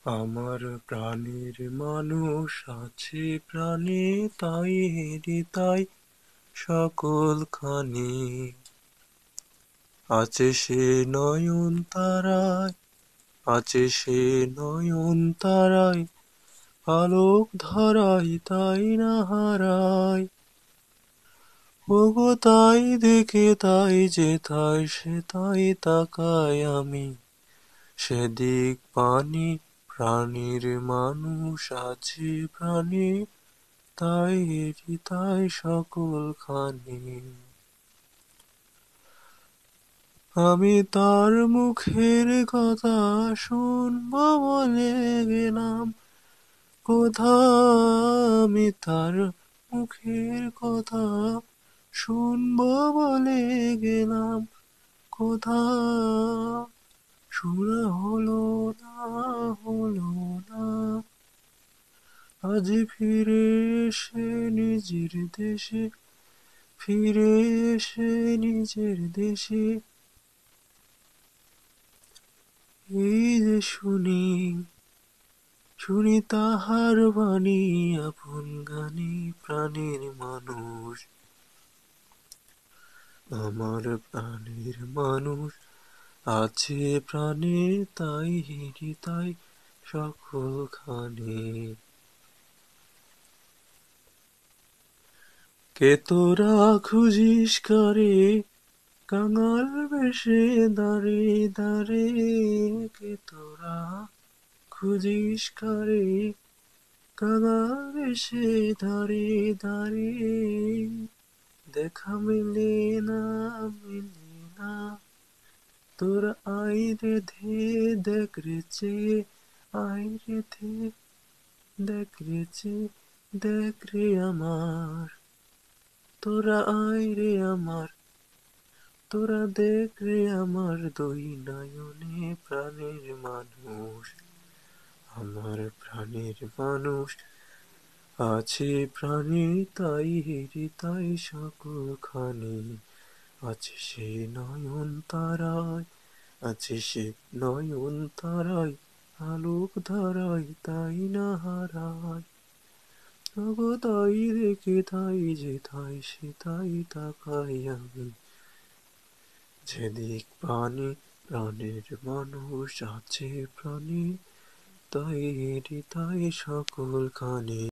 আমার প্রাণের মানুষ আছে প্রাণে, তাই হৃদয় সকলখানি আছে সে নয়ন তারায়, আছে সে নয়ন তারায়, আলোক ধরায় তাই না হারায়। ওগো তাই দেখে তাই যে তাই সে তাই তাকাই আমি, সেদিক পানি প্রাণীর মানুষ আছে প্রাণী, তাই তাই সকলখানি। আমি তার মুখের কথা শুনবো বলে গেলাম কোথা, আমি তার মুখের কথা শুনবো বলে গেলাম কোথা, শোনা হলো না, হলো না। আজ ফিরে এসে নিজের দেশে, ফিরে এসে নিজের দেশে, এই যে শুনি, শুনি তাহার বাণী আপন গানে প্রাণের মানুষ। আমার প্রাণের মানুষ আছে প্রাণে, তাই হৃদয় সকলখানি। কে তোরা খুঁজিস কারে কাঙাল বেশে দাঁড়ে দাঁড়ে, কে তোরা খুঁজিস কারে কাঙাল বেশে দাঁড়ে দাঁড়ে, দেখা মেলে না, মেলে না। তোরা আয় রে ধে দেখ রে চে, আয় রে ধে দেখ রে চে, দেখ রে আমার। তোরা আয় রে আমার, তোরা দেখ রে আমার দুই নয়নে প্রাণের মানুষ। আমার প্রাণের মানুষ আছে প্রাণী, তাই হৃদয় সকলখানি আছে সে নয়ন তারায়, আছে সে নয়ন তারায়, আলোক ধারায় তাই না হারায়। ওগো তাই দেখে তাই যে তাই সে তাই তাকাই আমি, যেদিক পানি প্রাণের মানুষ আছে প্রাণী, তাই হৃদয় সকলখানি।